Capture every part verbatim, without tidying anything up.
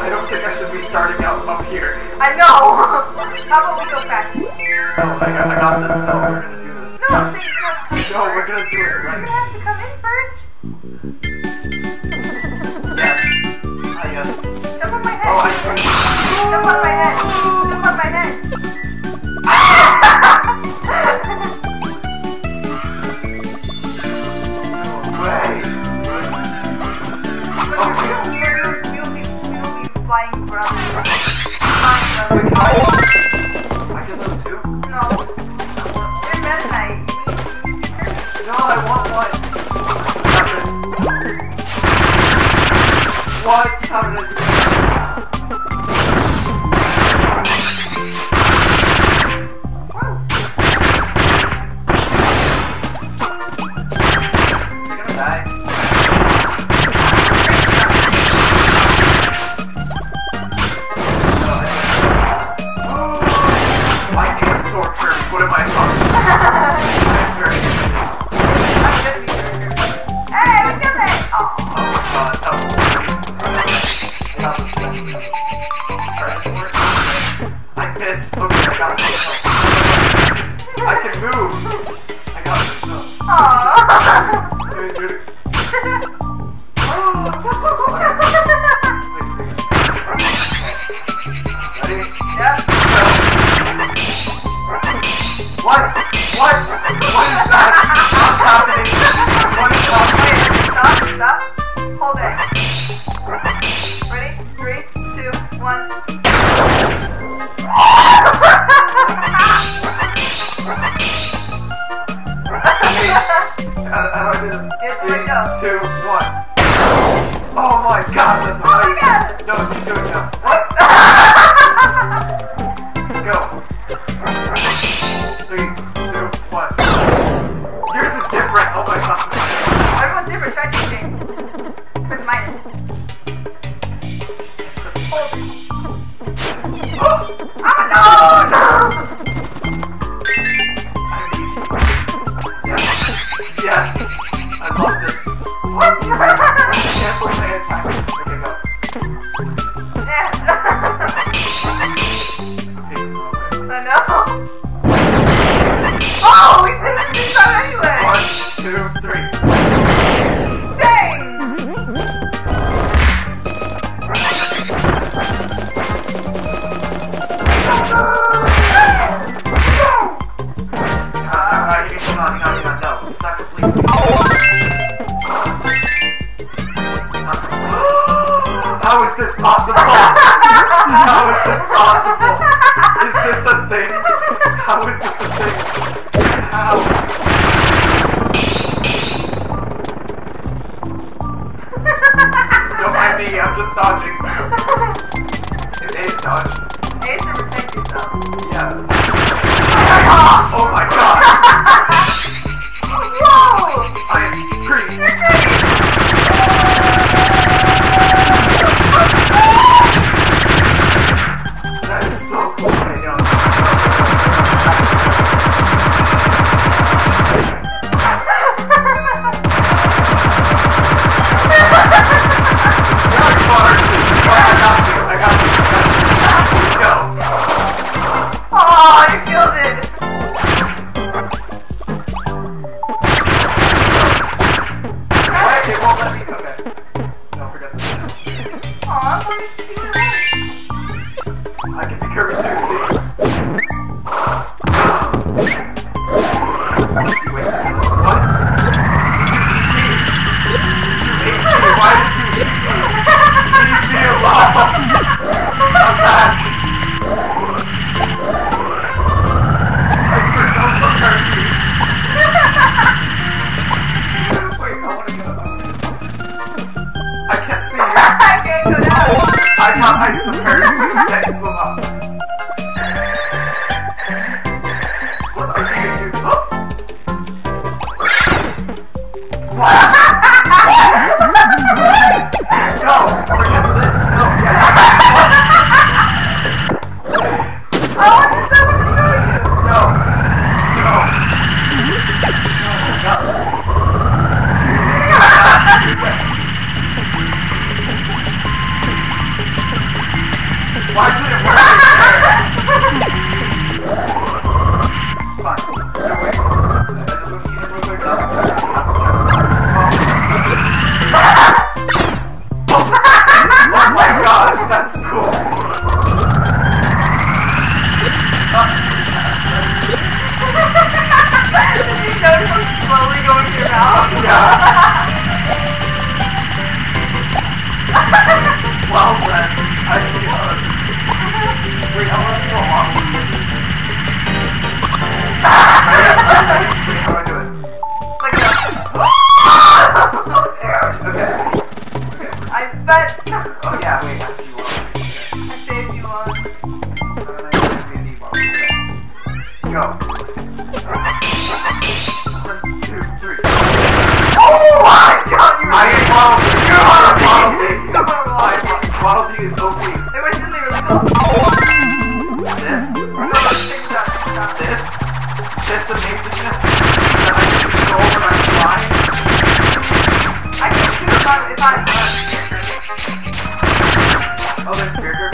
I don't think I should be starting out up here. I know! How about we go back? No, I got, I got this. No, we're gonna do this. No, I'm saying you have to come No, we're gonna do it right. You have to come in first. Yes. I guess. Jump on my head. Oh, I see. Jump on my head. Jump on my head. No way. But Oh, we'll, we'll, we'll, be, we'll be flying brothers. Flying Wait, brothers. can I, I get those two? No. You're better than I. You need to be Kirby. No, I want one. I got this. What? How did I do that? You're gonna die. No, I didn't. My name is Sword Kirby. What am I talking about? I'm very good. I'm gonna be Kirby. Hey, we did it! Oh. Oh my god, that was that was I missed. Okay, I got this. I can move. I got this. No. Aww. Dude, dude. Oh, that's so cool. Wait, wait. Ready? Yep. Go. What? What? What is that? What's happening? What is happening? Stop, stop. Hold it. Ready? Three, two, one. Wait, how, how do I do this? It's Three, go. two, one. Oh my god, that's amazing. No, keep doing it now. What? Go. Three, two, one. Yours is different. Oh my god. Everyone's different. Try changing. Press minus. Hold it. Ah, no, no. Yes. I love this. What? Cancel my attack. Okay, go. Yeah. Okay, I know. Oh, we did it this time anyway. one, two, three. Dang. Ah, you come on, hang on, hang on. No, it's not complete. How is this possible? How is this possible? Is this a thing? How is this a thing? How? Don't mind me, I'm just dodging. Is A to dodge? A is to protect yourself. Yeah. Oh my god! Whoa! I am green! That is so cool, I know. I got you, I got you. Go. Oh, you killed it! Why? It won't let me. Okay. Don't forget this. Aw, I wanted to see what it was. I can be Kirby too, see? You wait. What? Did you eat me? You ate me. Why did you eat me? Leave me alone. I'm back. I could no longer hurt you. Wait, I want to get up. I can't see you. I can't go down. I got ice of her. Thanks a lot. What are you gonna do? Oh. What? No, forget this. No, yeah. I want to see what it's doing. No. No. No, I got this. Why did it work? Fine. No, wait. I just want to keep it real quick. Oh my gosh, that's cool. You notice I'm slowly going through your mouth? Yeah. Well then, I see how it is. Wait, I want to see how long we use this. Wait, how do I do it? Like that. Oh, serious? Okay. Okay. I bet. Oh yeah, wait, I see you want. I saved you one. Go. One, two, three. Oh my god! You I am Waddle Dee! You are a Waddle Dee! Waddle Dee is O P. It was really, really cool. This? No, take it out, take it out. This? This amazingness? That I can go over my flying? I can do it if I'm, if I'm Oh, there's Spear Kirby?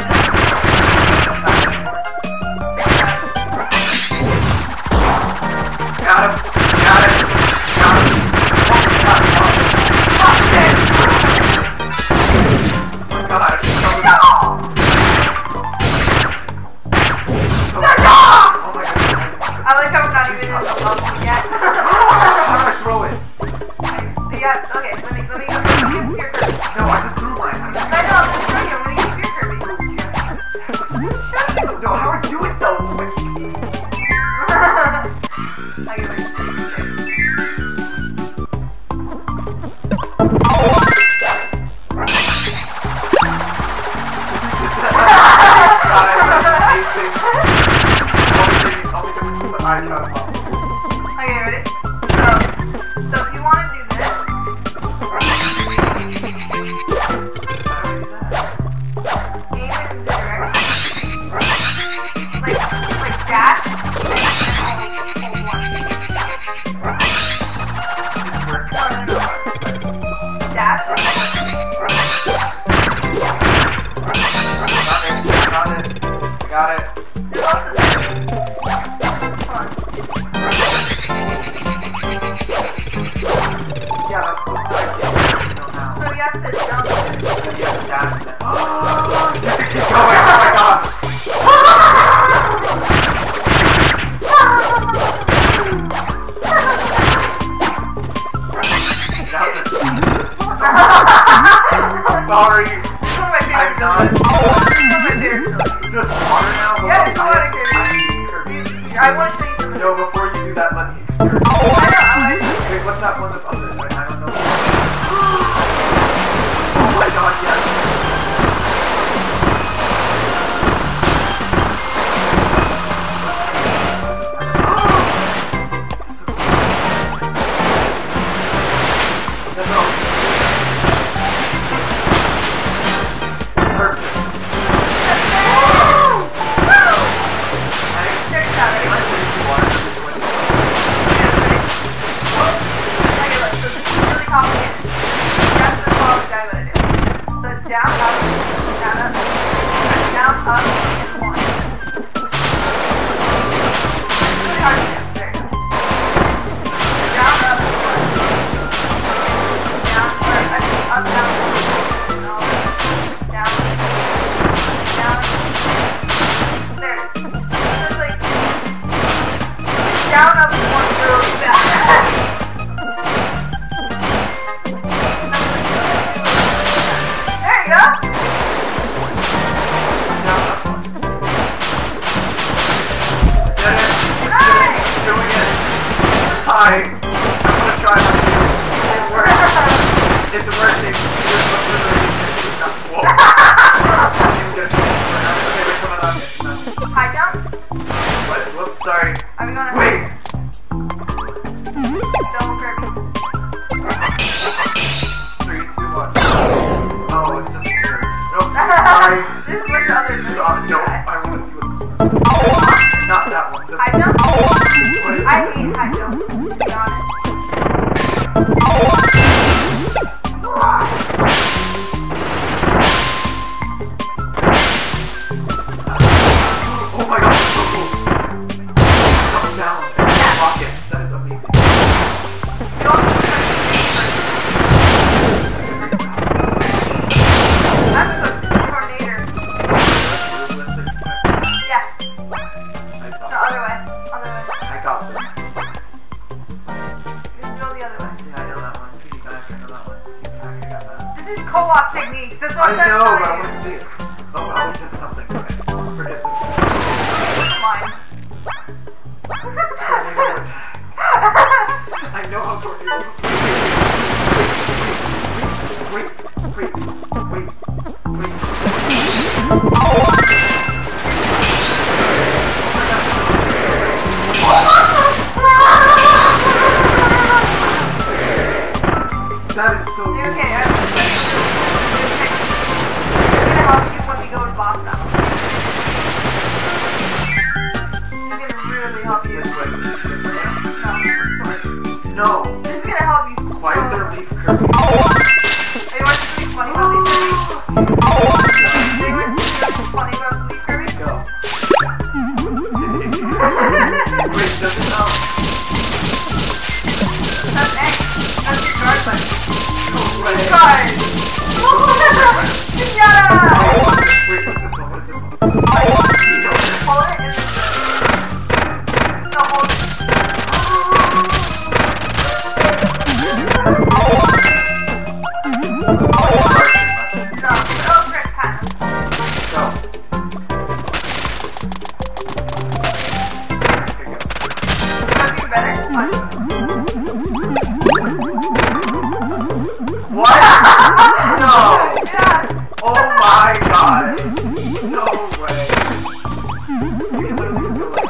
Got him! Got it! Got him! Oh my god! Oh my god! No! So, oh my god! I like how I'm not even in the level yet. How do I throw it? Yeah, okay, let me, let me, let me get Spear Kirby. No, I just threw mine. I know, I'm gonna show you, I'm gonna get Spear Kirby. No, how do I do it though? I get like, okay, ready? So, so if you want to do this, aim it in the direction, like, like that, and then hold one. Dash. Got it. Got it. There's also this. Hold on. Yeah, that's what I did. So you have to jump. You have to dash it. Oh, you have to keep going. Oh my gosh. Got this. Sorry. It's one of my favorite I'm not. villains. It's one of my favorite villains. Is this water now? Yeah, it's water, Kirby. I need Kirby. I want to show you something. No, before you do that, let me experience. I know, I like it. Wait, what's that one that's under? Wait, I don't know. Oh my god, yes. That's all. Perfect. Check this out, ready? I think you are. Okay, look, so this is really complicated. You have to follow the guy what I do. So it's down, up, down, up, down, up, and one. It's really hard to do. There you go. Down, up, one. Down, or, I mean, up, down, no, down, down. There it is. So it's like, down, up, and one really fast. There you go. Did it. Nice. Doing it. Hi. I'm gonna try my new. It works. It's working. Here's what's literally whoa. I didn't even get a chance for it. Okay, wait, come on. Okay, High jump. what? Whoops, sorry. Are we going to Wait. double Kirby? Three, two, one. Oh, it's just here. Nope. Sorry. There's a bunch of other things. Sorry. Nope. I want to see what's. Not that one. This High one. jump? What is I it? hate high jump, to be honest. want to see it. Oh, wow, he doesn't have something. Okay. Forget this. Mine. Tornado attack. I know how tornado. Wait, wait, wait, wait. That is so Okay, cool. I'm gonna help you when we go to boss battle. It's gonna really help you. This way. No, sorry. No. This is gonna help you so Why is there a leaf Kirby? Hey, you want to see something funny about Leaf Kirby? Hey, you want to see something funny about Leaf Kirby? Go. Wait, does it now? That's egg. That's your guard button. No way. Guard! Pinata! Wait, what's this one? What's this one? Pull it and then no, hold it. No, over it kind of. Go. That's even better. What? No! Yeah. Oh my god! No way! You can literally just go like...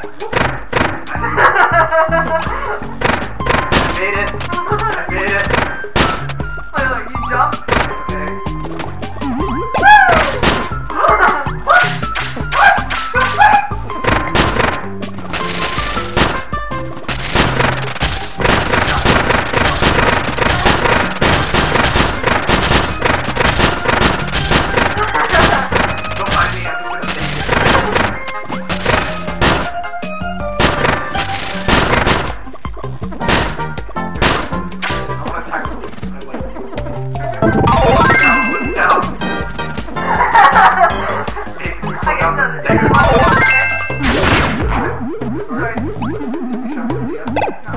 I made it! I made it! Look, look, you jump. Okay. What? What? Don't mind me, I'm just gonna take it. I wanna attack the leaf. I like it. Down, what's down? Hey, can we put Okay, down so the the stairs? Sorry. You shot me with the S.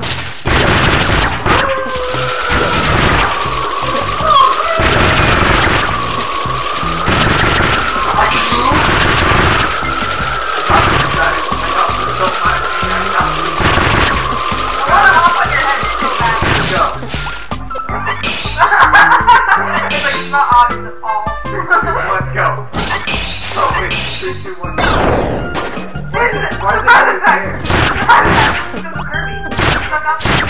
It's like it's not obvious at all. Let's go. Oh wait, three, two, one, go. Why is it, why is it Heart always attack. there? Because of Kirby. Stuck up there,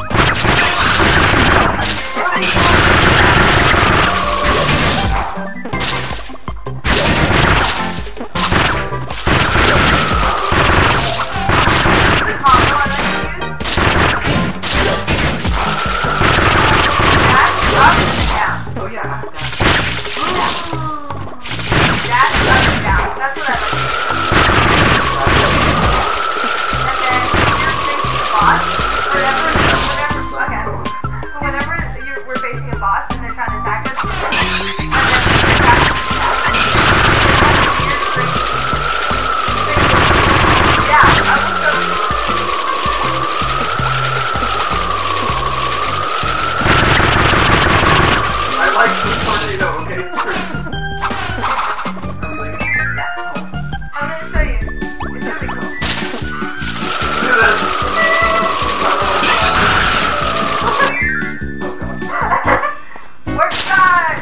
the combo I like to use. Dash up and down. Oh yeah, I'm down. Dash up and down. That's what I like to use. And then if you're facing a boss, whenever, whenever, okay. But whenever you're, we're facing a boss and they're trying to attack us, and then we attack us yeah, I will show you. I like the tornado, okay? It's pretty. Are we leaving? I'm gonna show you. It's really cool. Do this! Oh god. Work time!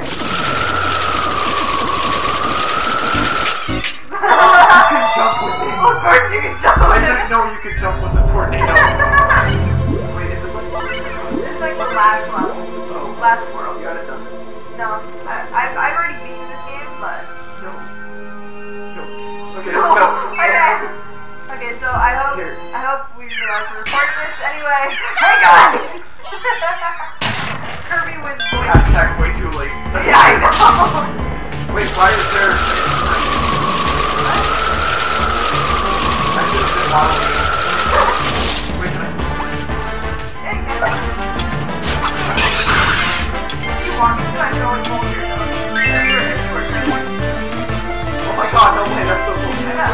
You can jump with it! Of course you can jump I with didn't it! know you could jump with the tornado. Wait, is it like... It's like the last level. Oh, Last you world. got it done. No, I, I've, I've already beaten this game, but... No. No. Okay, let's go. Okay. Okay, so I I'm hope scared. I hope we realize we're recording this anyway. Hey guys! Kirby wins voice. Hashtag way too late. Yeah, I know. Wait, why is there... I should have been modeling. Wait, can I... Yeah, you can. You want me to? I can always hold your nose. If you're, if you're trying. Oh my god, no way, that's so cool. I know.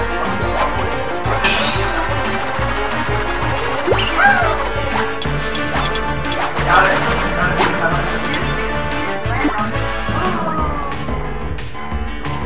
Got it. Got it. Got it. You just, you just, you just land on it. So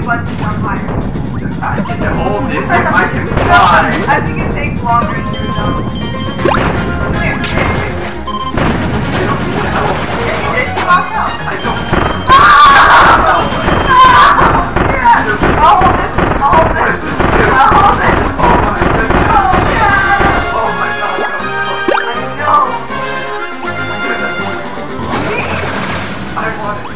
button to jump higher. I can hold it if I can fly. I think it takes longer to jump. Come here, come here, come here. You don't need help. Yeah, you did. You lost out. I don't. Ah! Yeah. I'll hold this. I'll hold What this. does this do? I'll hold this. Oh my goodness. Oh, yeah. Oh my god. No, no. I know. I want it.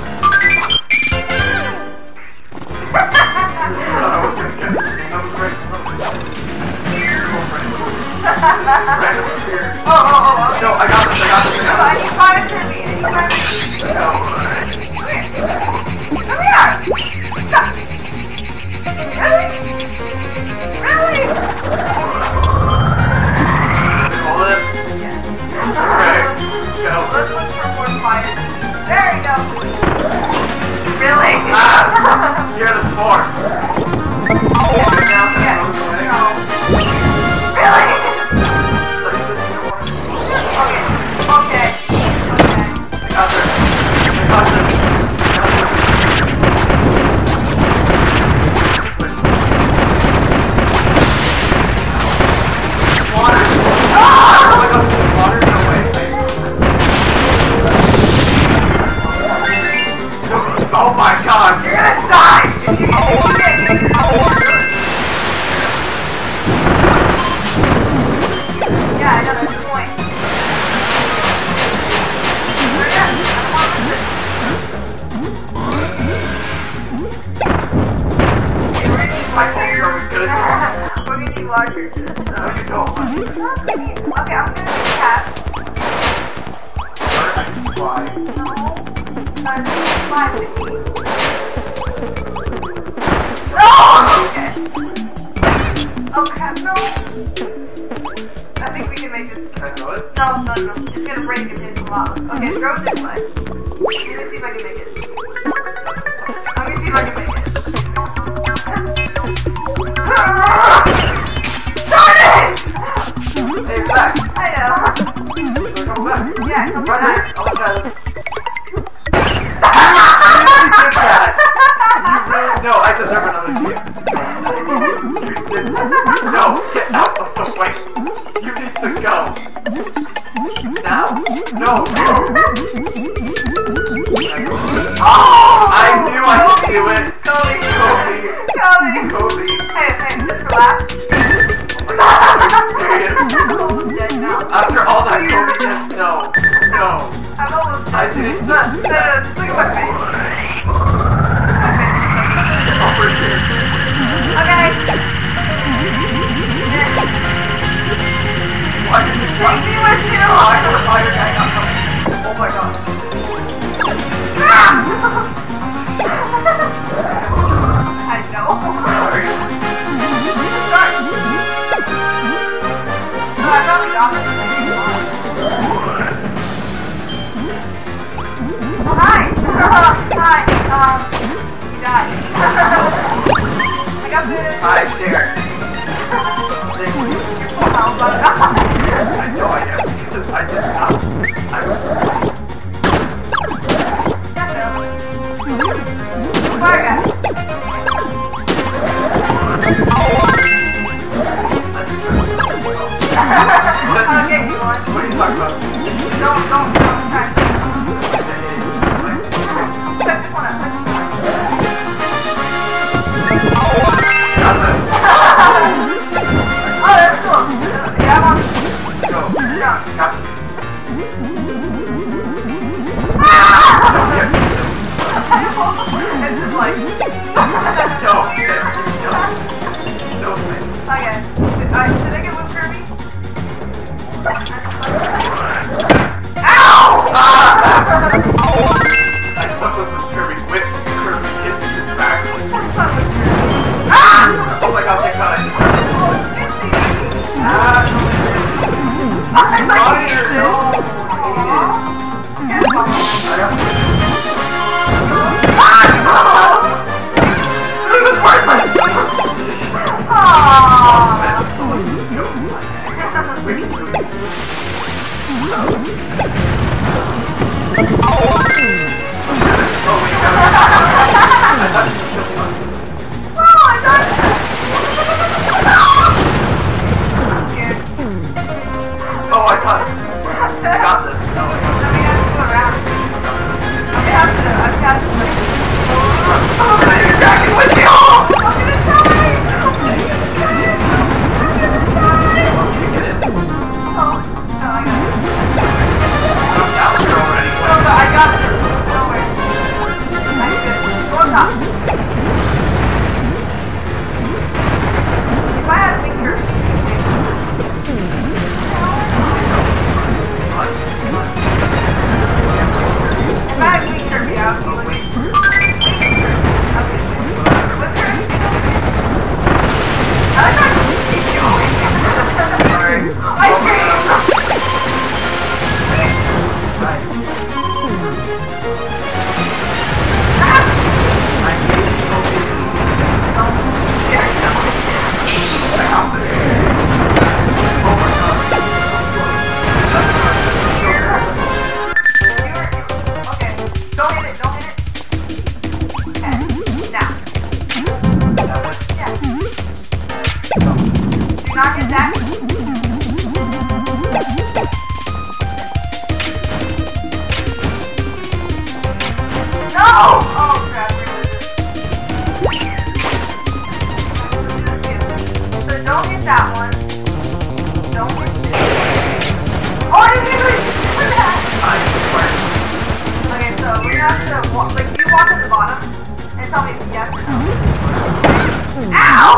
I was gonna get it. I was right. Right upstairs. Oh, oh, oh, okay. No, I got this, I got this, I No, got I need five Kirby. I need five Kirby. this. No. Come here. Stop. Really? Really? Hold it. Yes. Okay. Go. Let's look for more fire. There you go. Really? Ah! You're the sport. Yes. Now that Yes. goes away. No. Really? Okay. Okay. Okay. I got this. I got this. I got this. Switch. Water. Ah! Oh my god, there's water in the way. Oh my god. You're gonna die! You can't Yeah, I know, that's the point. Hurry up, I don't want to miss it. Okay, we're gonna need I told you I was good. We're gonna need larger for this No, stuff. you don't. Okay, I'm gonna do that. I can fly. No. Because fly with me. No! Okay. Okay, no. I think we can make this. Can I throw it? No, no, no. It's gonna break and hit the lava. Okay, throw it this way. Let me see if I can make it. Let me see if I can make it. Darn it! Hey, Zach. I know. So come back. Yeah, come Right back. here. I'll try this. You did that. You really? No, I deserve another chance. You did this. No, get out of the way. You need to go. Now. No, no. Oh! I knew I could do it. Cody. Cody. Cody. Cody. Hey, hey, just relax. Are you serious? I'm almost dead now. After all that Cody, no. No. I'm almost dead. I didn't No, touch no, no, just look at my face. over here. Okay. Why is it Take me with you. Why is the fire guy not coming? Oh my god. I know. Sorry. Sorry. No, I probably got it. Oh, hi. Hi. Um, you died. I got this. I share. Thank you. You're full health, but I know I am because I did not. I was. fire guy. I'll get you one. What are you talking about? Don't, don't, don't try. Check this one out, check this one out. Got this. Oh, that's cool. Yeah, I'm on. Go. Yeah. Got you. Ah! It's just like... not get that. No! Oh crap, where is it? So don't hit that one. Don't hit this. Oh, I didn't even do that! Okay, so we're gonna have to walk, like, you walk on the bottom and tell me if yes or no. Ow!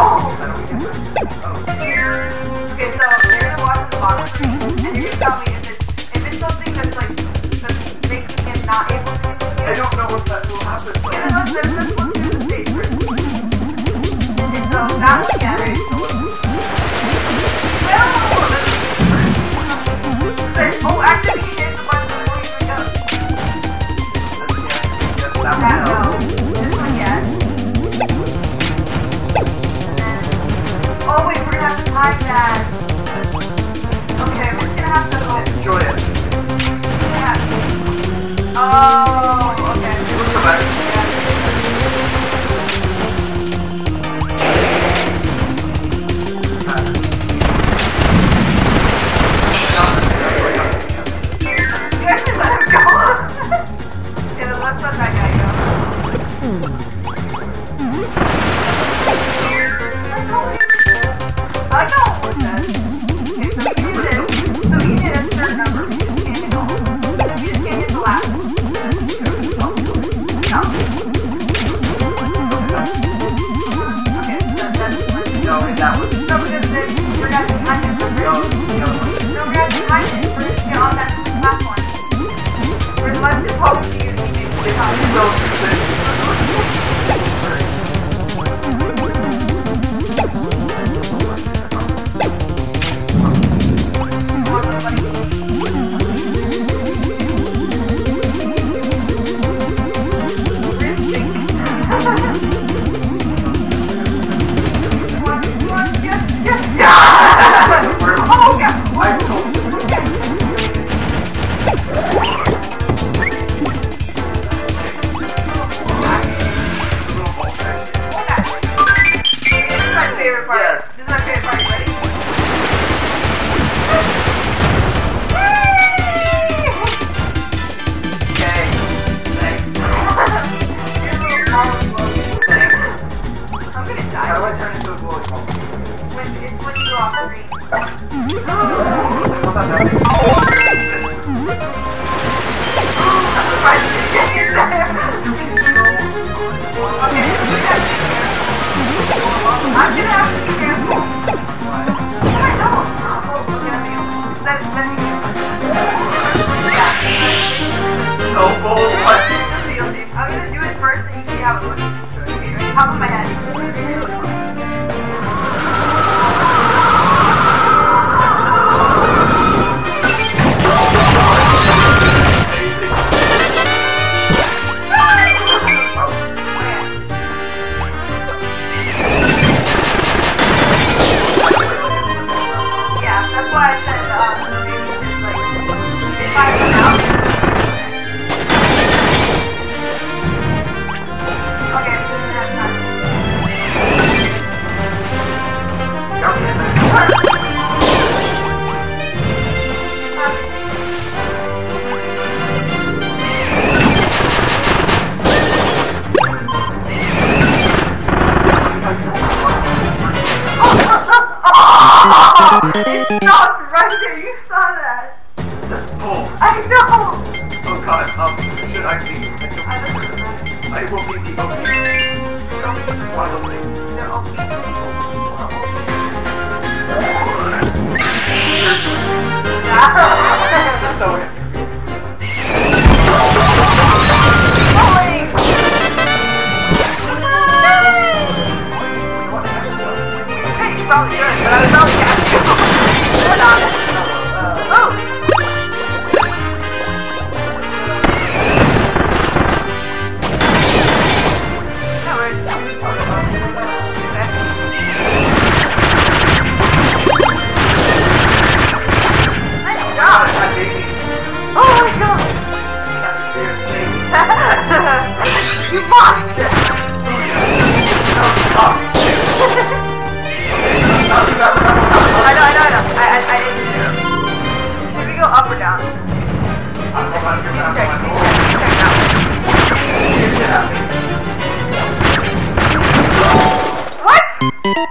Okay, so you're gonna walk on the bottom for me, and you're gonna tell me if it's, if it's something that's like, that makes him not able to do it. I don't know what that will happen. But... Yeah, let's, let's, let's look through the stage first. Okay, so that one, yes. Oh, actually, we can hit the button before you even go. That no. This one, yes. And then, oh wait, we're gonna have to time that. Okay, we're just gonna have to. Oh, enjoy it. Yeah. Oh, okay. We'll come back.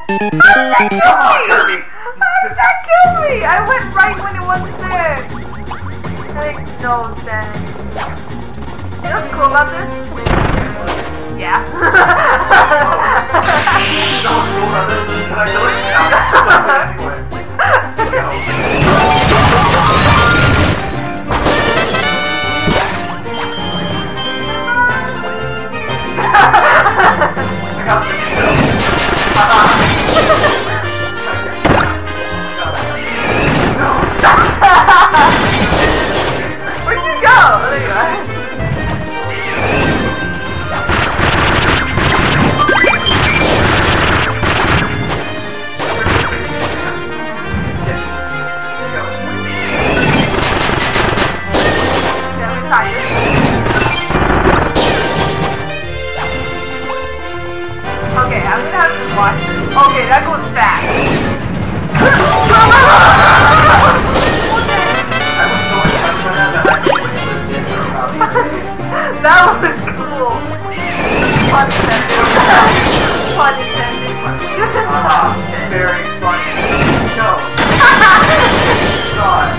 That killed Come on, me! Kirby. That killed me! I went right when it wasn't there. That makes no sense. You know what's cool about this? Yeah. You know what's cool about this? Can I do it? Yeah. Anyway. Go. I got the kill. Where'd you go? There you are. Okay, I'm gonna have to watch this. Okay, that goes fast. I was so impressed by that that I didn't wait for this game for about three days. That was cool. Pun intended. Pun intended. Ah, very funny. Go. God.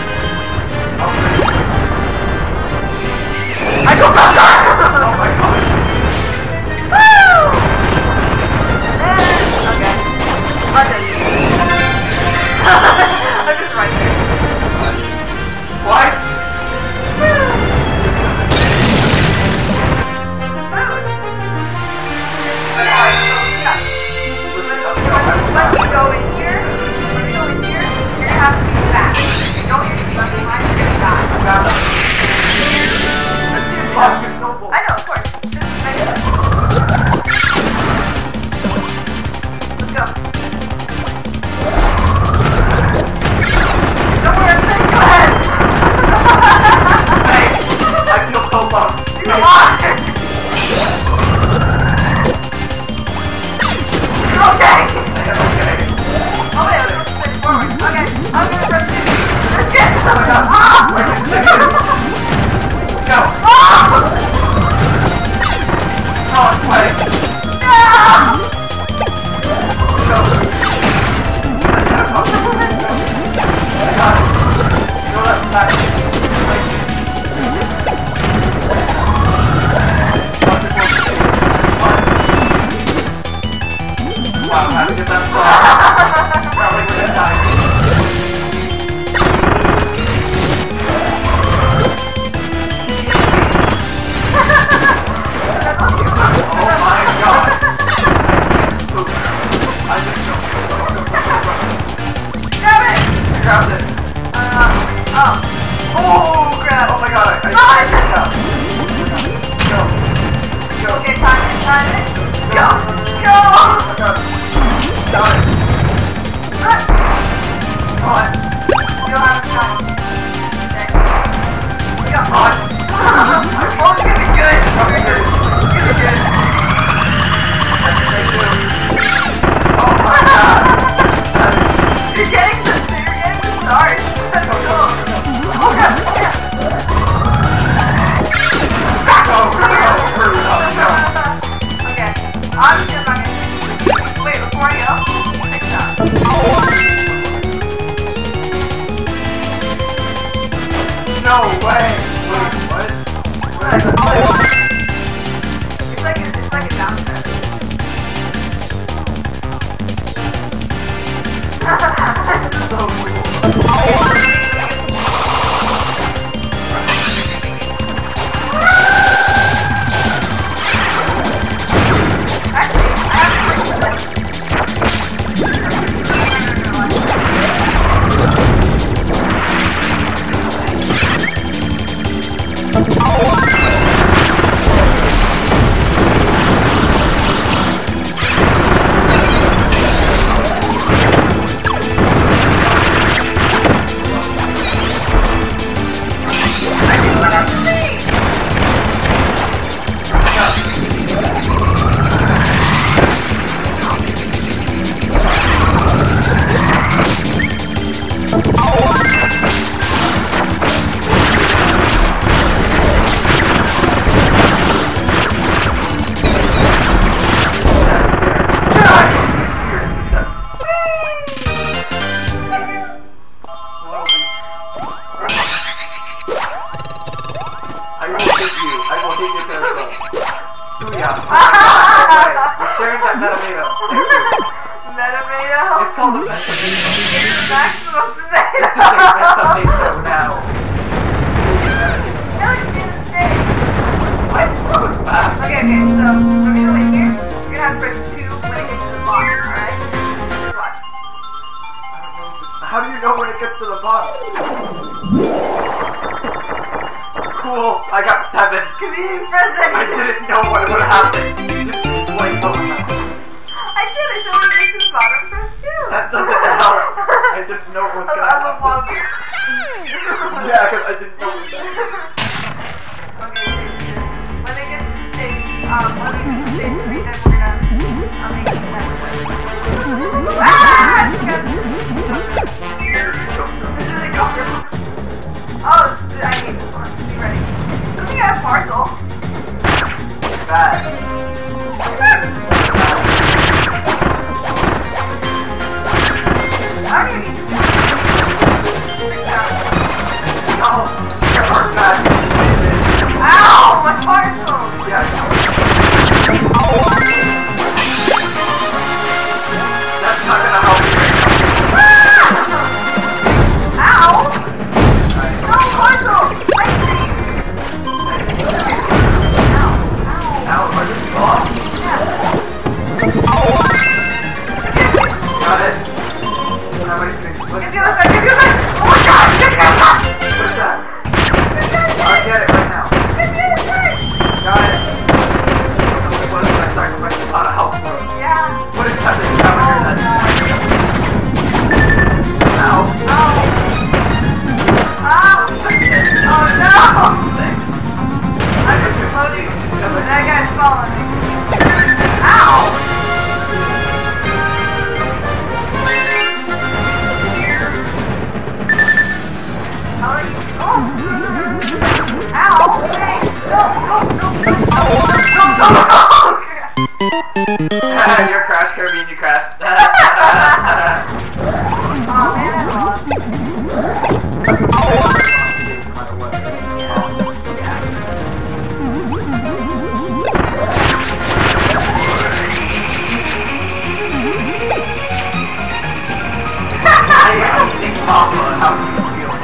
I go back. Oh my god. Woo! And, okay. I'm done. I'm just right there. What? When we go in here, when we go in here, you're gonna have to be fast. Don't hit me left behind, you're gonna die. I got it. Let's do this. Lost your snowball. I know, of course. This is nice. Let's go. Don't worry, I'm saying go ahead. Hey, I feel so bummed. Come on. Okay. Okay. Oh wait, let's push forward. Okay, I'm gonna press it. Let's get it. Oh my god. Ah! I can take this. Go. Ah! Oh, play. No! Go. I gotta go. I got it. Go left back. Wow, how to get that far? Probably would have died. Oh my god! Ooh. I just jumped. Go, go, go, go, go. Grab it! I grabbed it. Uh, oh. Oh, grab! Oh my god, I, I, I yeah. Go. Go. Okay, time it, time it. Go. Go! Oh my god. Got it. Come on. You don't have time. Okay. Go. Come on. Oh, it's gonna be good. It's gonna be good. It's gonna be good. I can make this. Oh my god. You're getting the, you're getting the start. That's cool. Oh yeah, oh yeah. Go, go, go, go, go. Okay. Obviously I'm not gonna wait, before I go, Metamato. Metamato? It's called a Metamato. It's maximum tomato. It's just like Metamato now. No, it's in the state. What? That was fast. Okay, okay, so when we go in here, you're gonna have to press two when it gets to the bottom, alright? Just watch. How do you know when it gets to the bottom? Cool, I got seven. Cause you didn't press anything. I didn't know what would happen. You didn't explain what would happen. I did, I said when it gets to the bottom, press two. That doesn't help. I didn't know what was I gonna love happen. wallaby. Yeah, because I didn't know what was gonna happen. Okay, when it gets to stage, um, when it gets to stage three, then we're gonna, I'll make it to that way. Ah! This is a go-go. Oh, this is, I hate this one. Be ready. I don't think I have parcel. Bad. I don't even need to do it. No, you're hard bad. Ow! My parcel! Yeah, I know. That's not gonna help you right now. Ow! No parcel! Ice cream! Ow! Ow! Now, are you off? Yeah. Got it. Have ice cream. What Give is me this, that? give me this! Oh my god! Give me this! What is that? I'll get it right now. Give me this! Got it. What is that? Sacrifice a lot of health for it. Yeah. What is that that you have in your head? Ow. Ow. Ow. Oh no! Thanks. I'm exploding. Because I That guy's following me. Ow! I'll let you. Oh! Ow! Hey! No! No! No! No! No! No! No! Ah, you're Crash Kirby and you crashed. Oh man, I lost. Papa, how do you feel?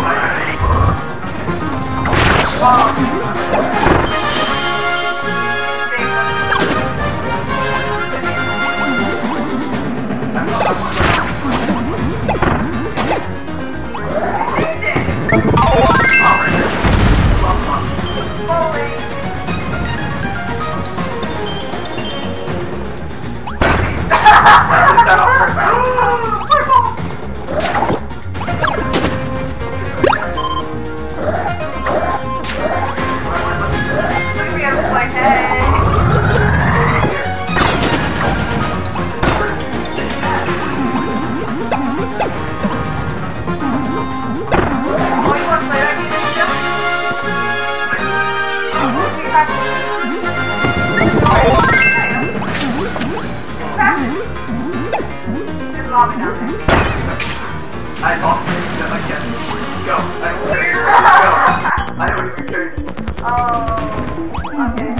I lost my shit again. Go. I don't care. Go. I don't even care. Oh, okay.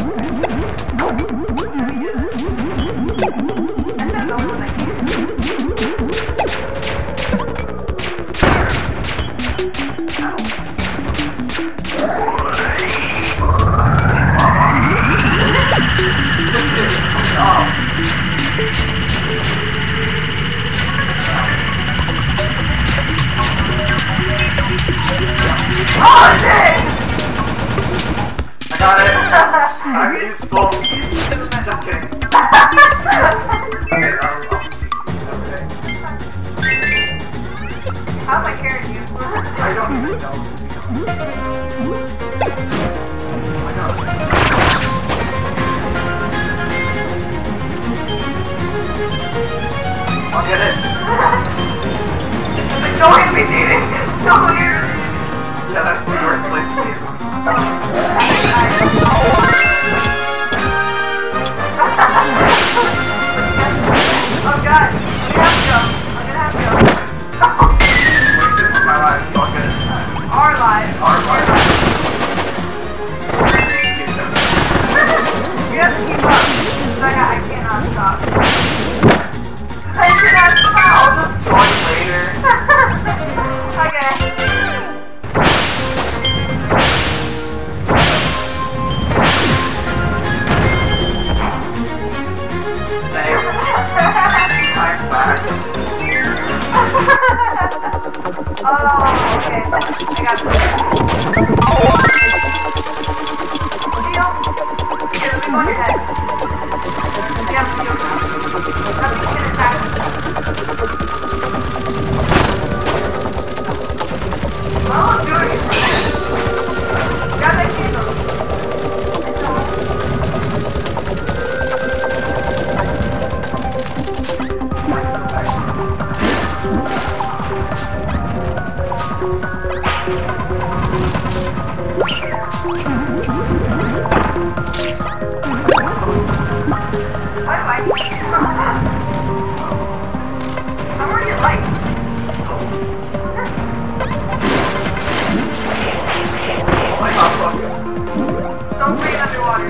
I said no when I Oh, dang! I got it. I'm gonna use full. Just kidding. Okay, I'll, I'll okay. How am I carrying you? I don't even know. I know. I'll get it. Like, don't hit me, dude! Don't hit me! Yeah, that's the worst place to be. Oh god, I'm gonna have to go. I'm gonna have to go. My life, it's all good. Our lives. Our life. You have to keep up. Because I, got, I cannot stop. Oh, okay. I got this. Shield. Here, let me go on your head. Yeah, shield. Nothing can attack us. Oh, I'm doing it. Grab that candle. Why do I need I'm already light. Don't breathe underwater.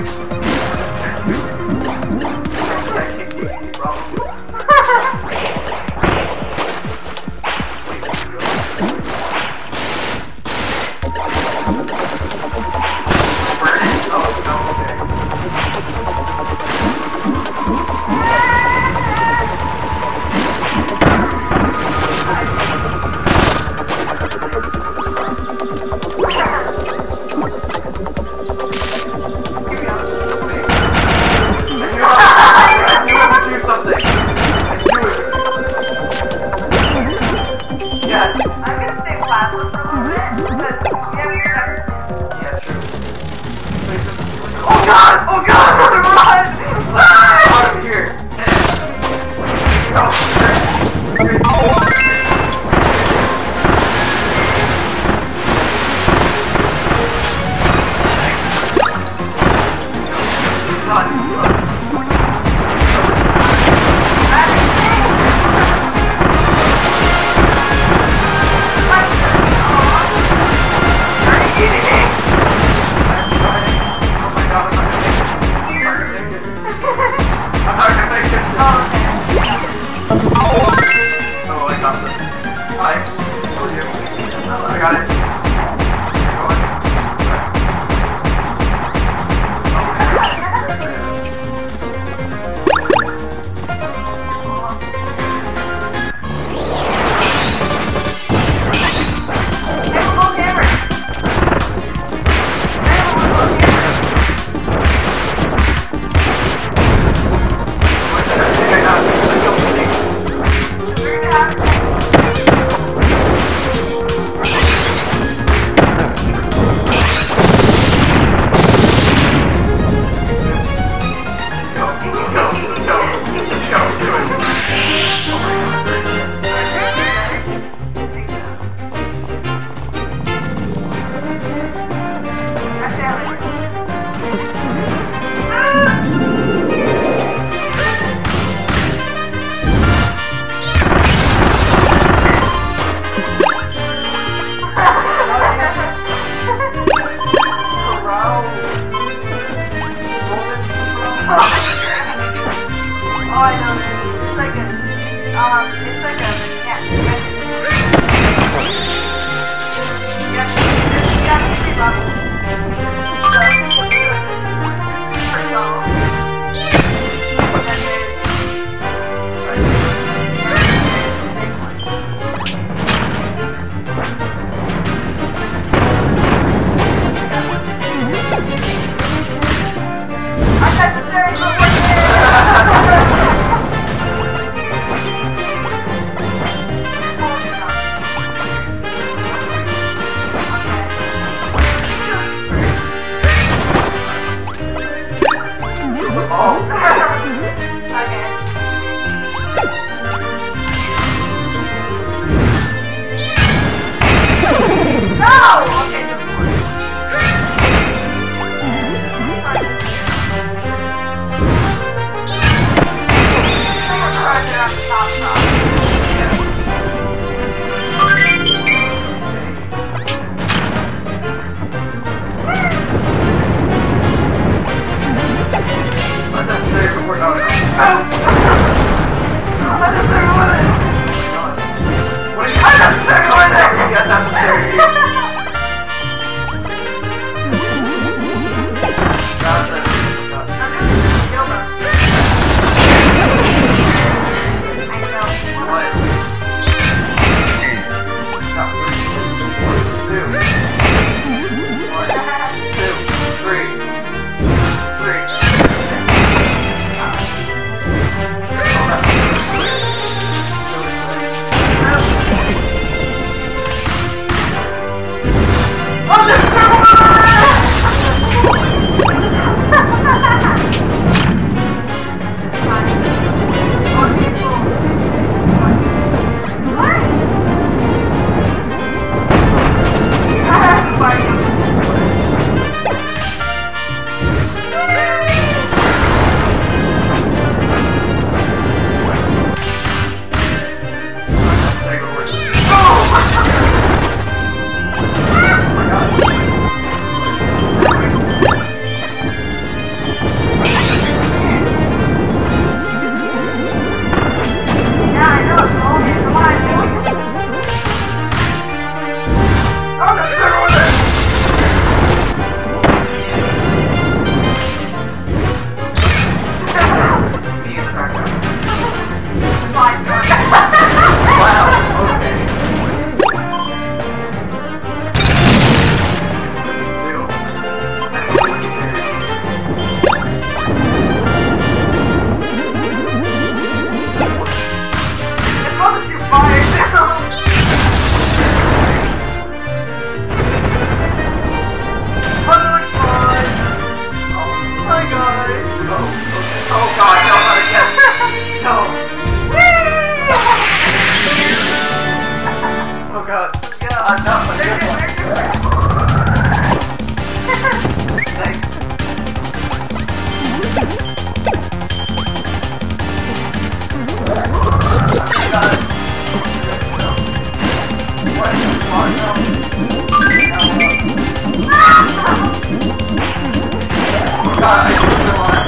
god, I just realized.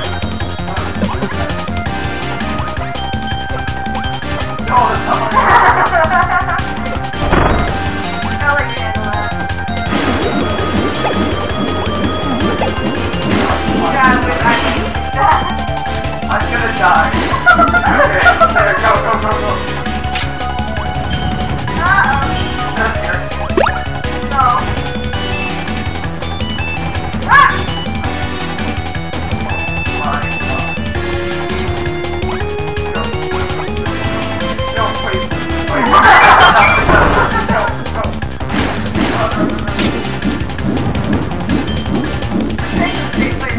No, that's not my I'll let you handle that. Yeah, wait, I need that. I'm gonna die. Okay, there, go, go, go, go. Uh-oh. Come here. No. Ah! Fine. Go. No, wait. Wait. Go, go. Wait, wait, wait.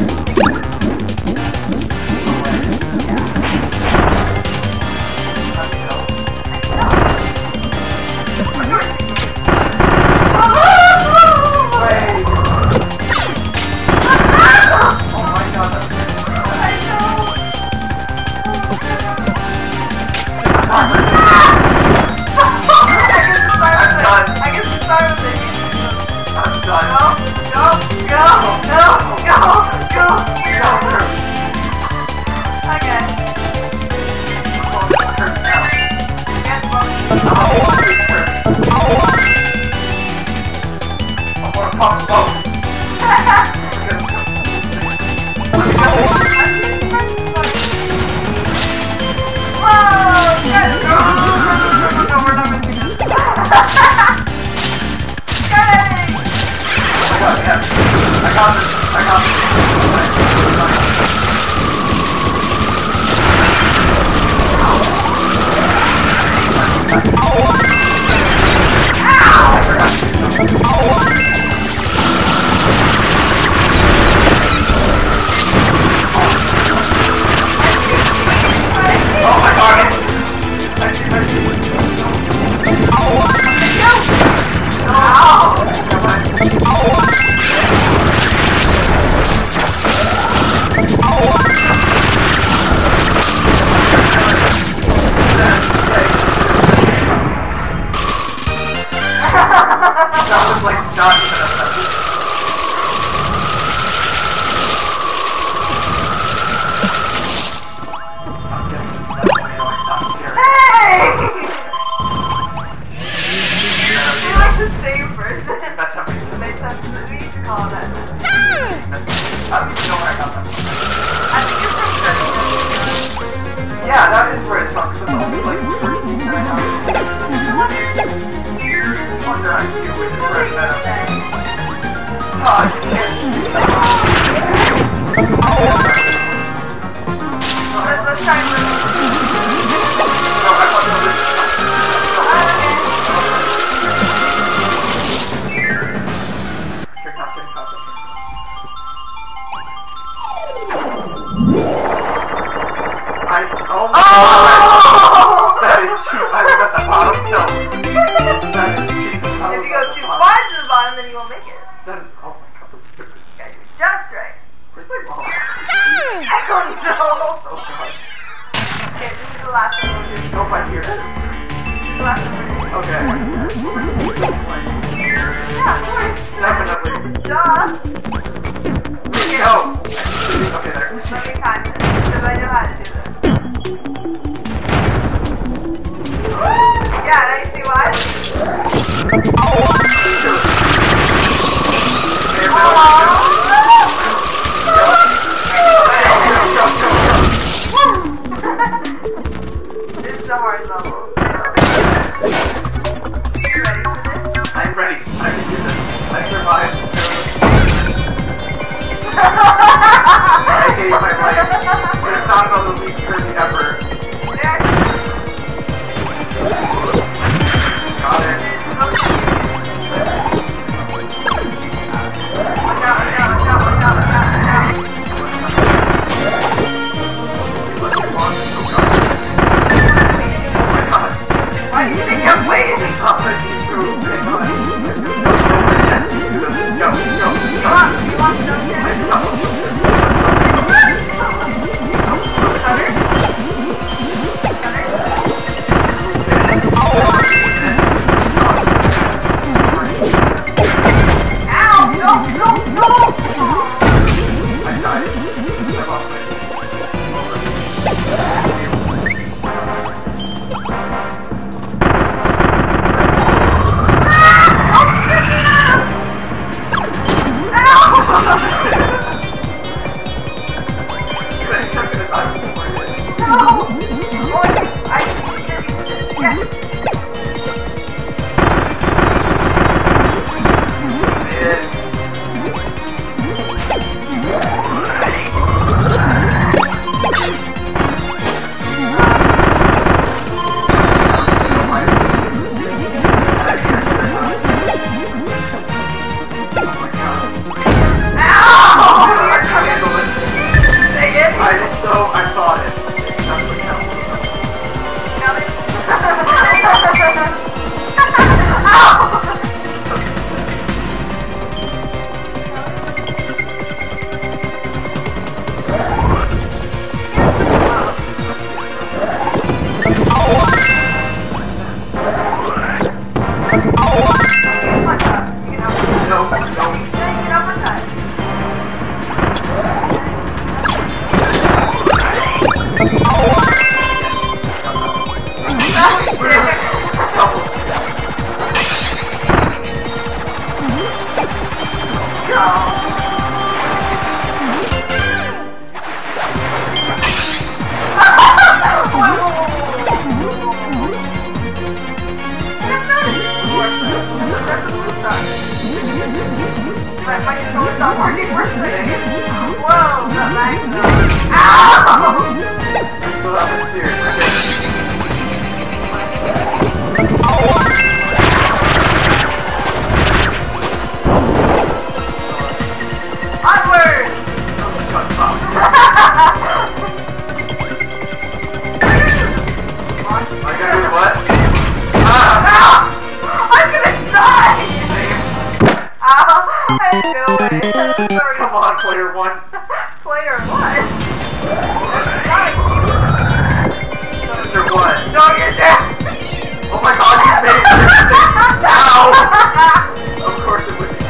Yeah, that is where it's from, because that's only like fourteen that I have. I wonder I can do with the fresh venom. Oh, Let's, let's try and move. no, I thought that was... Here, come, get caught. I... Oh! Oh! That is cheap. I was at the bottom. No. That is cheap. If you go too far to the bottom, then you won't make it. That is... Oh my god, that's stupid. You gotta do it just right. Where's my mom? I don't know. Oh god. Okay, this is the last one we'll do. Nope, I hear it. This is the last one we'll do. Okay. Yeah, of course. Definitely. Duh. Go! Okay, there. Let me time this, because I know how to do this. Yeah, now you see why? This is a hard level. You ready for this? I'm ready. I can do this. I survived. I hate my life. There's not another lead Kirby ever. There. Got it. Watch out, watch out, watch out, watch out, watch out, watch out. You let me launch so good. Oh my god. Yes! My controller stopped working for a second. Whoa, that lag though. Ow! So that was serious, Onward! Oh, shut up. I gotta do what? Ah! Ow! I'm gonna die! Ow! I feel it. Sorry. Come on, player one. Player one? Mister One. No, you're dead! Oh my god, you made it! Ow! Of course it would be.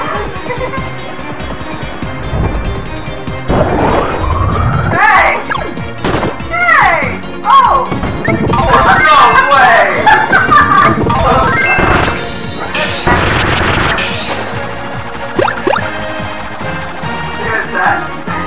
Hey! Hey! Oh! No way! Here's that.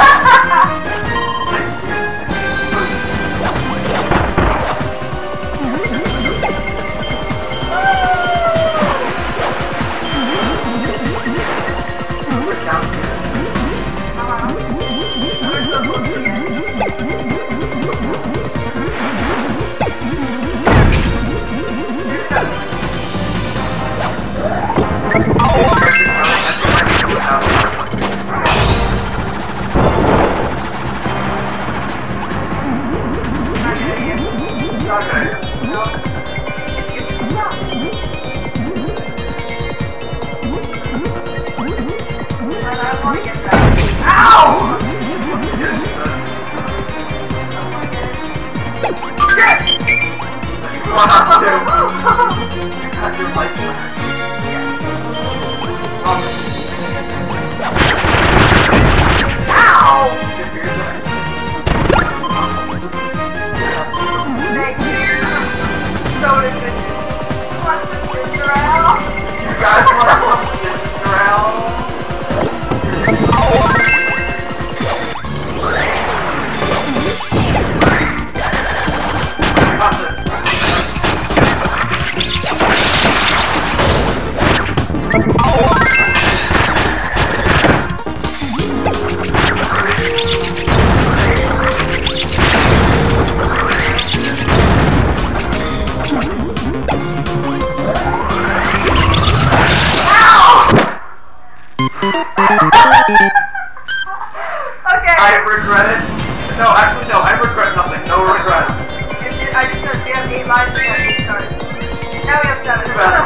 I regret it. No, actually, no. I regret nothing. No regrets. It, I just said we have eight lives and we have eight stars. Now we have seven. Too bad.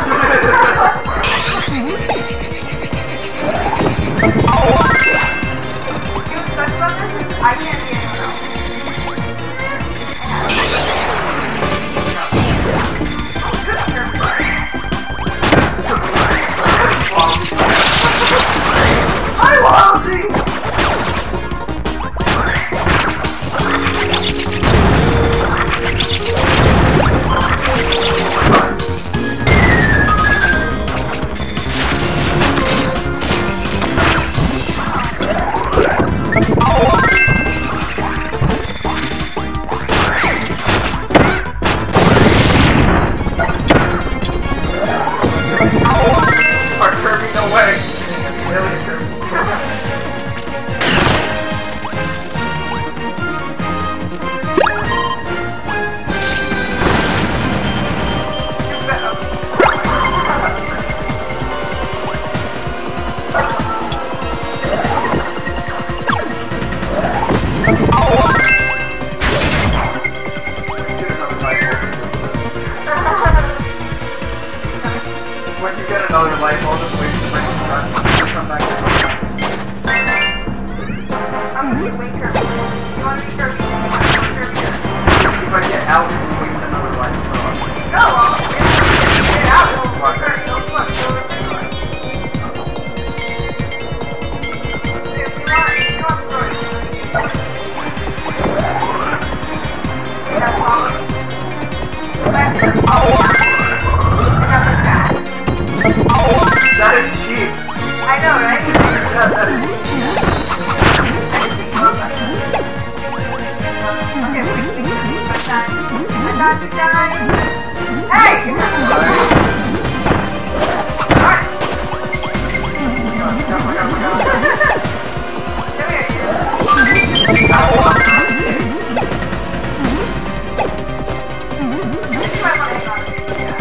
You know what's sucks about this is I can't see anyone else. I love these. another life, I'll just wait for my run. Come back to the I'm gonna keep waiting Kirby. You wanna be Kirby? You wanna be Kirby? If I get out, we can waste another life, so... No, well, if you get out, you'll watch her. You'll look, you'll look at life. If you want, if you want stories, hey, that's all. That's good. Oh, that is cheap. I know, right? Yeah, that is cheap. Okay, wait, wait, wait, wait, time. I got the time. Hey! Alright. Come here, you. You might want to hang on to me, yeah.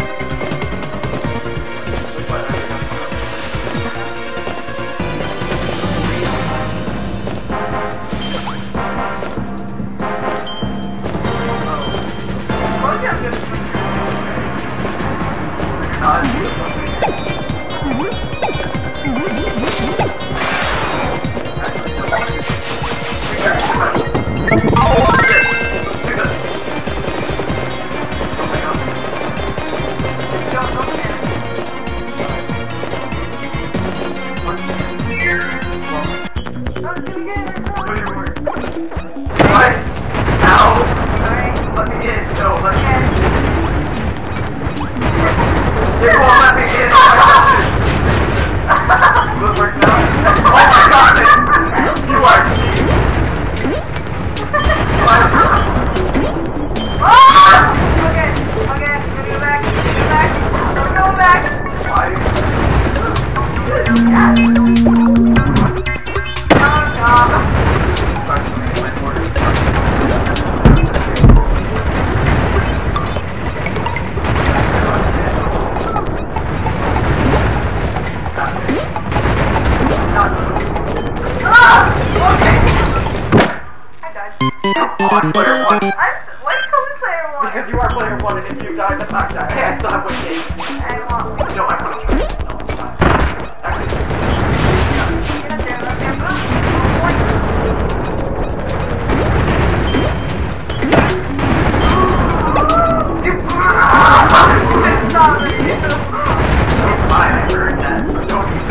Player one. I'm, why do you call me player one? Because you are player one, and if you die, then I die. Hey, I still have one game. I want. No, I want to try. No, it's fine. Actually, it's not really. It's fine, I heard that, so don't even.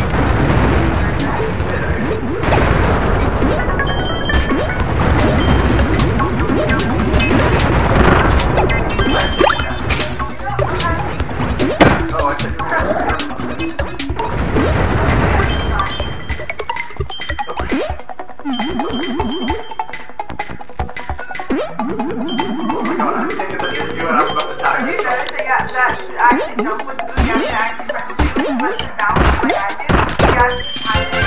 Actually, jump with the booty, you have to actually press the button down like I do. You have to time it.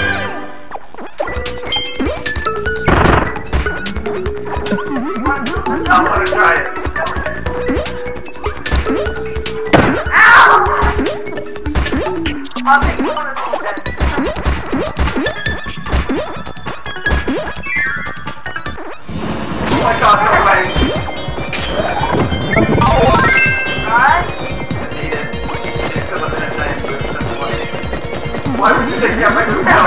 I want to try it. Ow! I'll make you one of those then. Oh my god, no way. Why would you take me out my move now?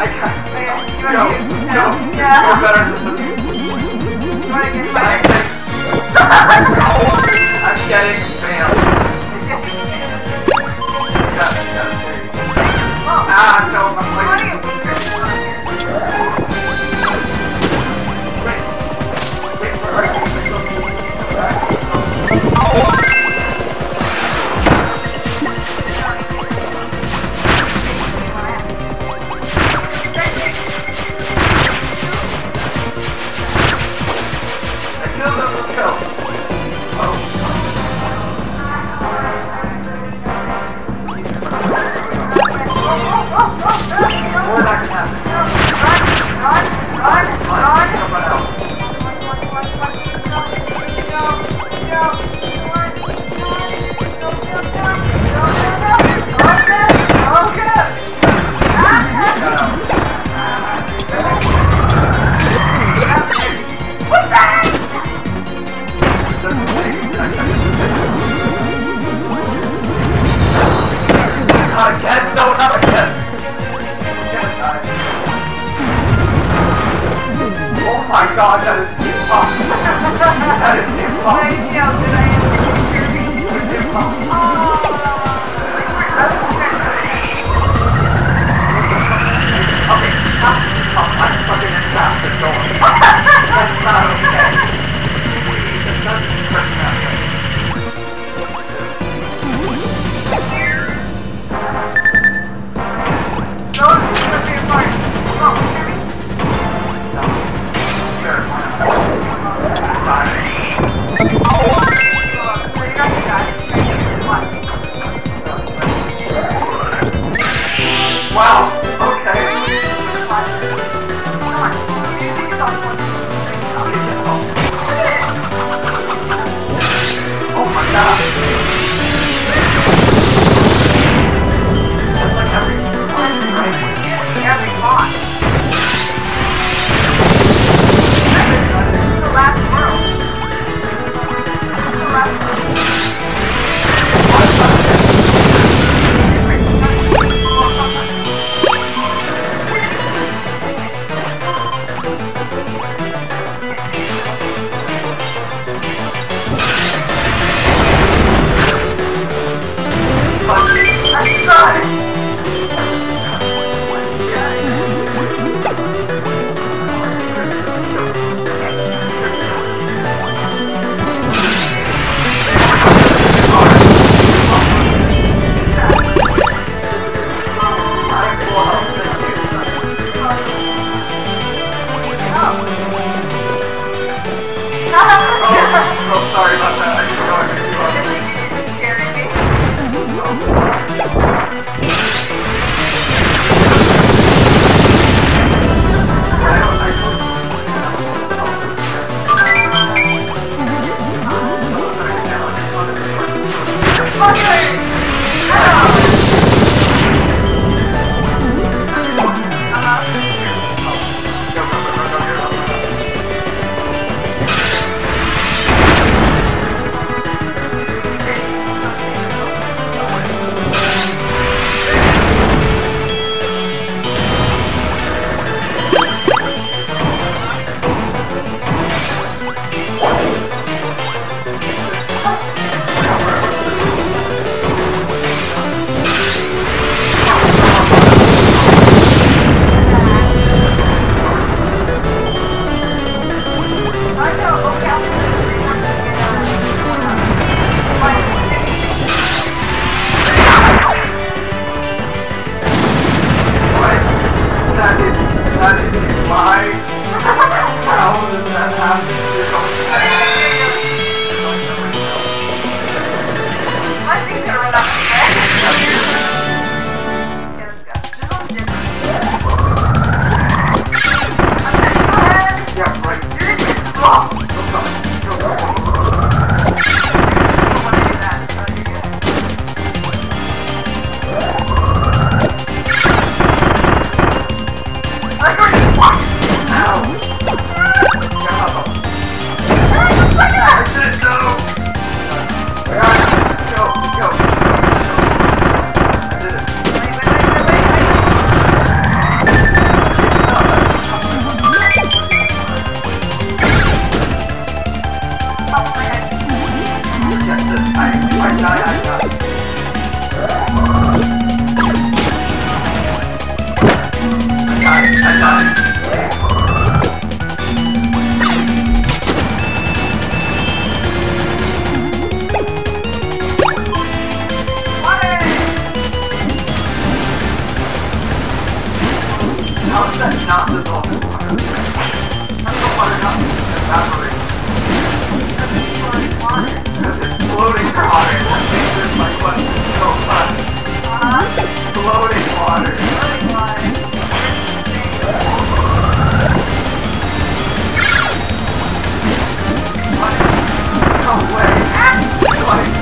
You wanna get better at this than me? You wanna get better? I'm getting failed. Got it, got it, ah, no, I'm like... Wait, wait, where are you? Again? No, not again! Oh my god, that is impossible! That is impossible! It's impossible! Okay, that's I'm fucking in past the door. That's not okay. It doesn't work that way. Wow, okay. Oh my god. That's like every boss, right? Every boss. This is the last world. This is the last world. Sorry about that. I didn't know I could do it. It's scaring me. I don't, I don't. that not dissolve in water? How does the water not evaporate? Because it's floating water. Because it's floating water. That answers my question so much. Uh-huh. Floating water. Floating water. What? No way. Like,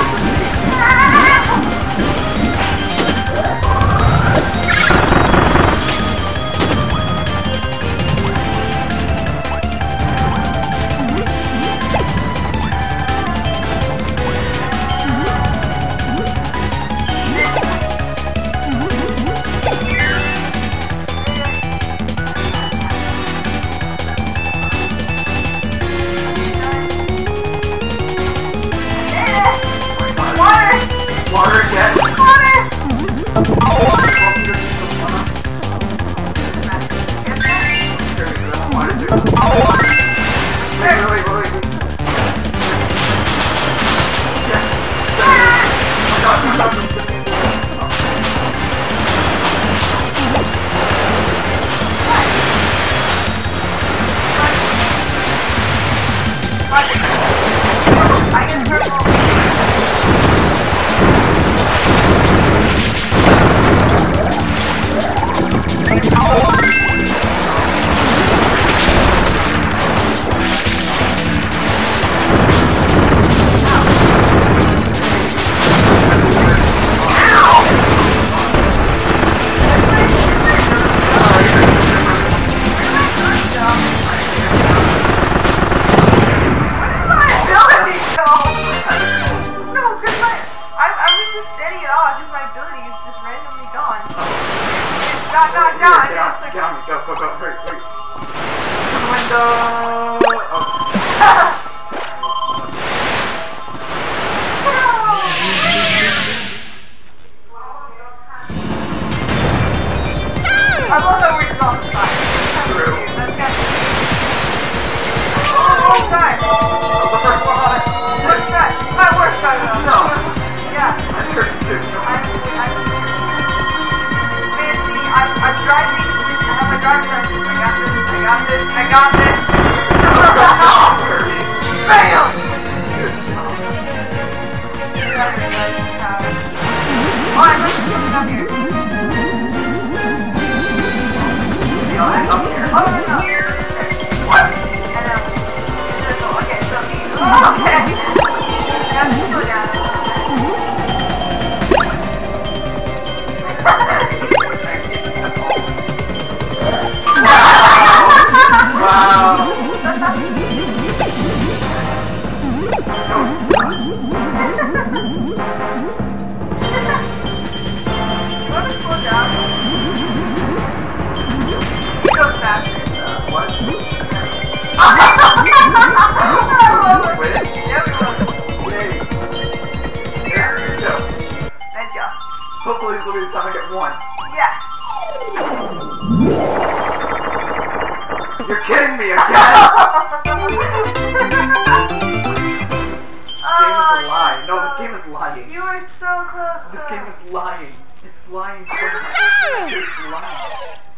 water again. Water! Wait, wait, wait, wait. Yes. Oh my god, my god. I get purple. Get on me, go, go, go, hurry, hurry. Open the window! Oh. I love that we're just on the side. True. That's kind of oh, worst time. That was the first one on it. Worst time. My worst time though. No. Yeah. I'm hurt too. I'm, I'm, Fancy, I'm, I'm driving. I have my driving license. I got this. I got this. I got this. Good job, Kirby. Bam! Good job. Oh, I left something up here. No, it's up here. Oh, no, no, no. What? And, um, circle. Okay, so me. Oh, okay. I have to go down. Wow. You want to slow down? It goes faster, so. What? Wait. There we go. Yay. There we go. Let's go. Hopefully this will be the time I get one. Yeah. You're kidding me again! This game is a lie. No, this game is lying. You were so close. This to game is lying. It's lying. It's lying.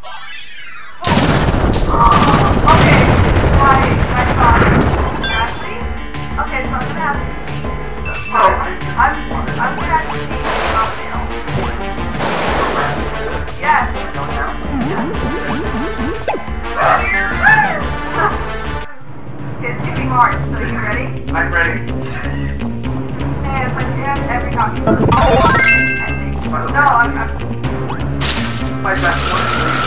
Okay, my, my thoughts. Actually, okay, so I'm gonna have to change. No, I I'm, I'm gonna have to change the thumbnail. Yes. No, now. Okay, it's gonna be hard, so you ready? I'm ready. Hey, it's like you have every hockey move. I think. No, I'm, I'm My best one.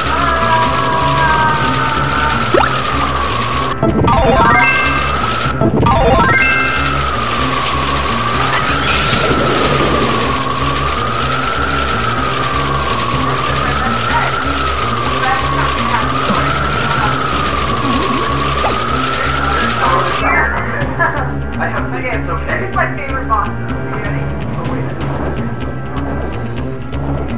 I have faith okay, it's okay. This is my favorite boss though. Are you ready? Oh, wait.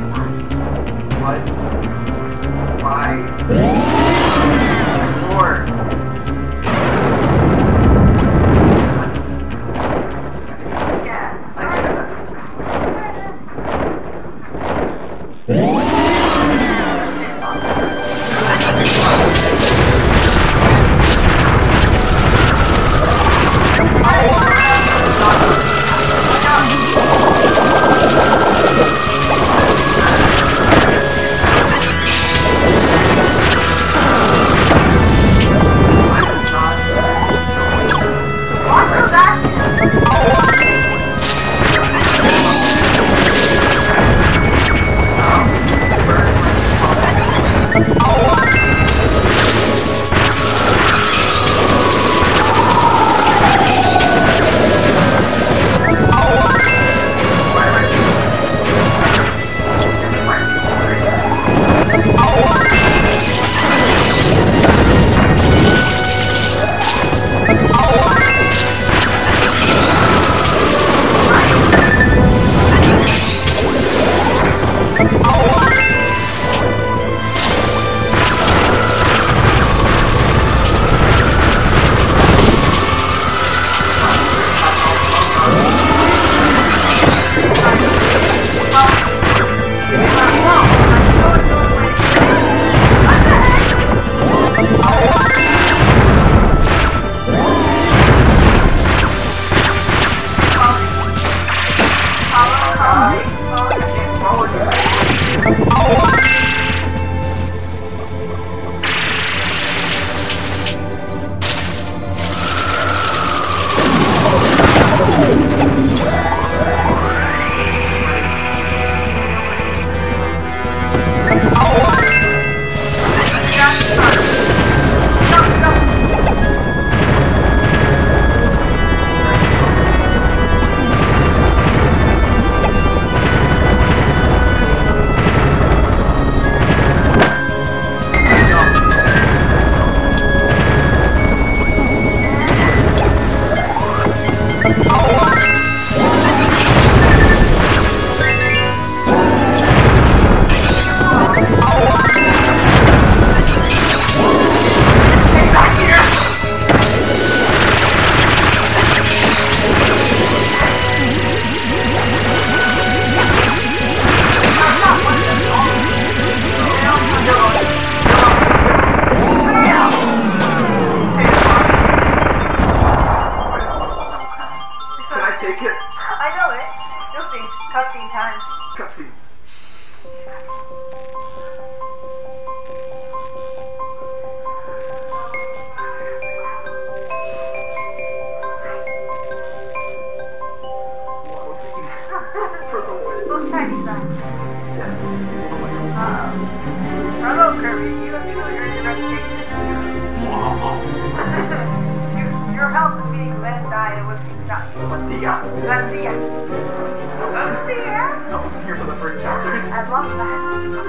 earn your reputation. Wow. you, your health is being led by what you got. What the uh? That dia. That dia. I wasn't here for the first chapters. I love that.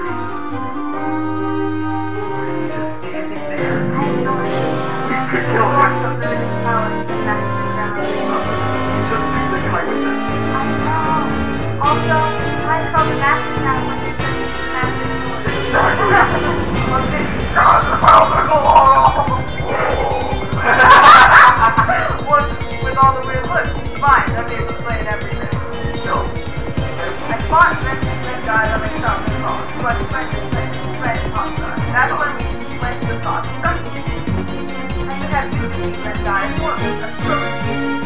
You're just standing there. I have no idea. You could The kill source him. of the his power is next to them. You just beat the guy with it. I know. Also, why is it called the master now when they said it's the master sword? Exactly. Well, Jimmy's God, the miles are going. What's with all the weird looks? Fine, let me explain everything. No. I fought and then the guy that I stopped the phone, so I tried to play red pasta. That's when we went to the thought stuff. I could have you beat that guy for me, a sort of game.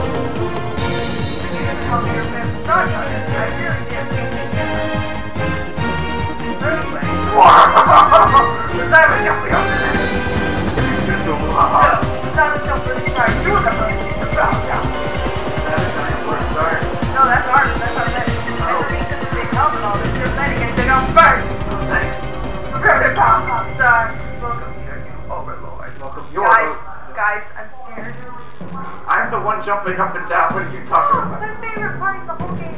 You didn't help your friend start on it. I really did think you did. Anyway. The time was jumping up there. So, the time was jumping up there. You were the first to bow down. That is how you first start. No, that's ours. That's our bet. And the reason that they help and all this, you're betting and they go first. Oh, thanks. Prepare to pound pop star. Welcome to your new overlord. Welcome. You're Guys, guys, I'm scared. I'm the one jumping up and down. What are you talking about? My favorite part of the whole game.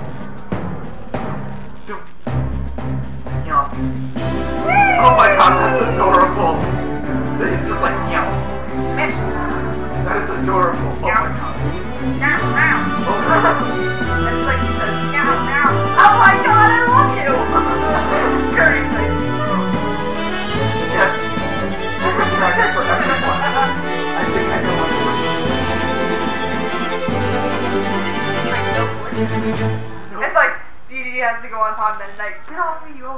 Dude. Yeah. Oh my god, that's adorable. He's just like, meow. That is adorable. Oh my god. Now, now. Oh, That's like he says, now, now. Oh my god, I love you. Kirby's like, yes. This is right for everyone. I think I know what it is. It's like D D has to go on top and like, get off me, you.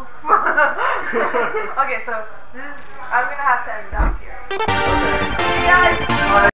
Okay, so this is, I'm gonna have to end it up here. Okay. See you guys. Bye.